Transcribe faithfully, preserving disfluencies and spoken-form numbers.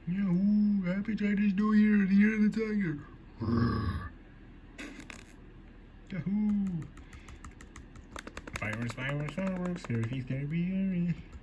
Yahoo! Happy Chinese New Year! The Year of the Tiger! Yahoo! Fireworks, fireworks, fireworks! Everything's gonna be alright.